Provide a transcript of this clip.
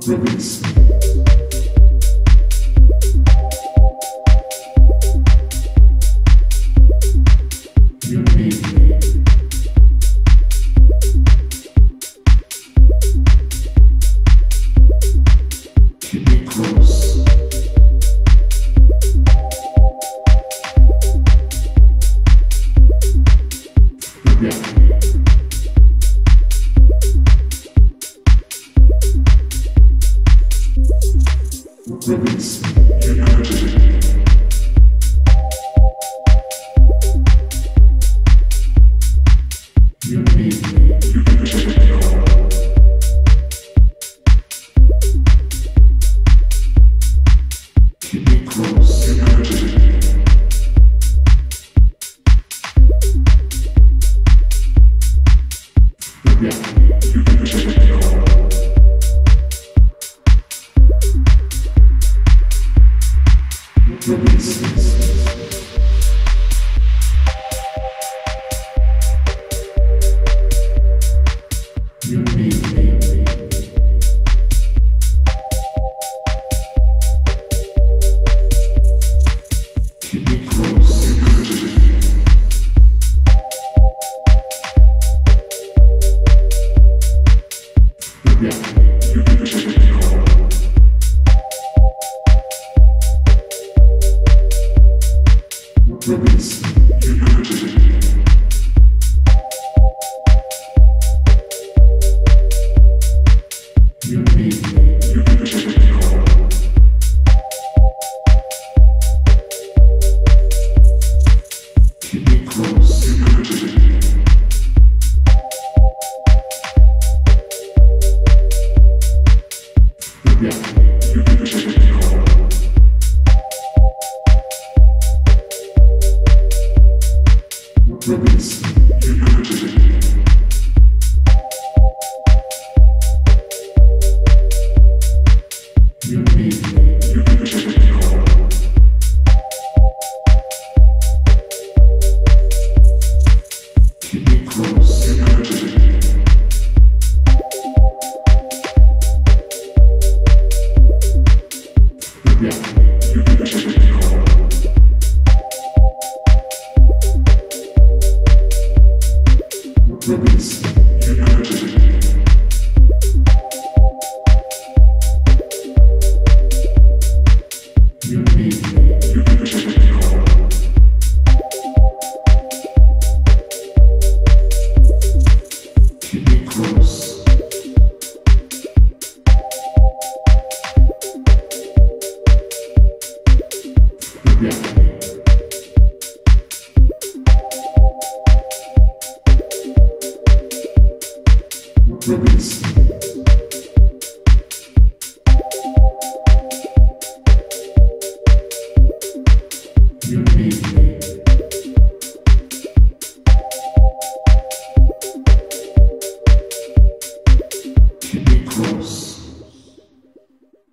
Release. You need me. Keep me close. Forget me. Release. You need me. You can take me home. Keep me close. You can take me. Forget me. You can take me home. Release. You need me. Keep me close. Forget me. You can take me home. Release. You can take me. You need me. You can take me home. Keep me close. You can take me. Forget me. You can take me home. Release. You can take me. You need me. You can take me home. Keep me close. You can take me. Forget me. You can take me home. Release. You can take me. You need me. You can take me home. Keep me close. Forget me. Release. You need me.